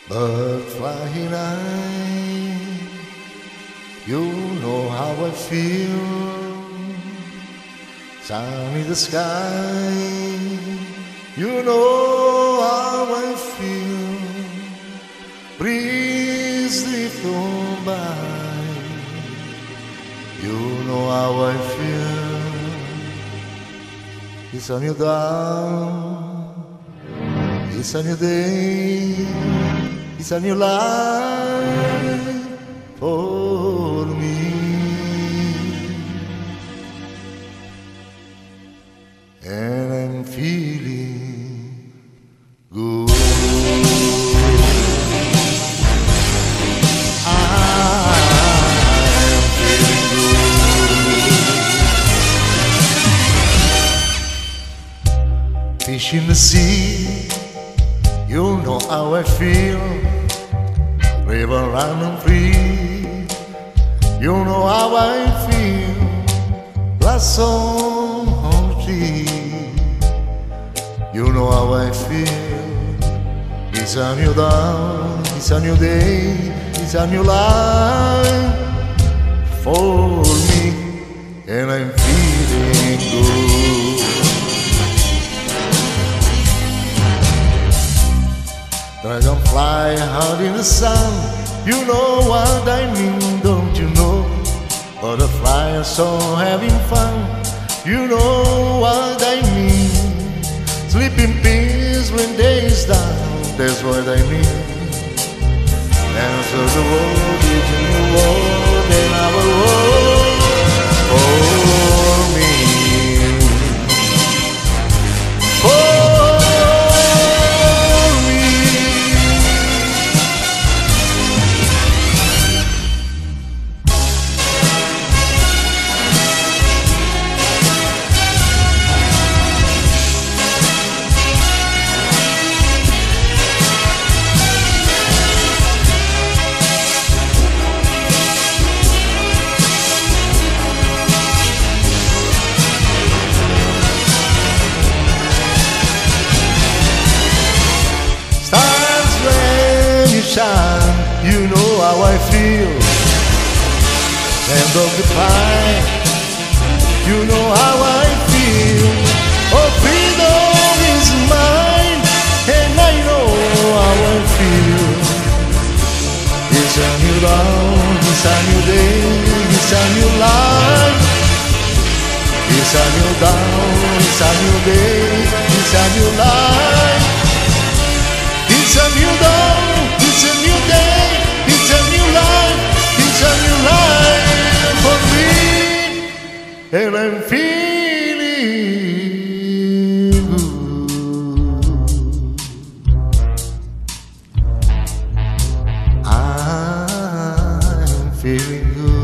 Bird flying high, you know how I feel. Sun in the sky, you know how I feel. Breeze drift on by, you know how I feel. It's a new dawn, it's a new day, it's a new life for me. And I'm feeling good. I'm feeling good. Fish in the sea, you know how I feel. River running free, you know how I feel. Blossom on tree, you know how I feel. It's a new dawn, it's a new day, it's a new life for me, and I'm feeling good. Dragonfly out in the sun, you know what I mean, don't you know? Butterfly are so having fun, you know what I mean. Sleep in peace when day is done, that's what I mean. Answer the world, it's a new world, and our world for me. You know how I feel. End of the pie, you know how I feel. Oh, freedom is mine, and I know how I feel. It's a new dawn, it's a new day, it's a new life. It's a new dawn, it's a new day, it's a new life. It's a new dawn, it's a new day, it's a new life, it's a new life for me, and I'm feeling good. I'm feeling good.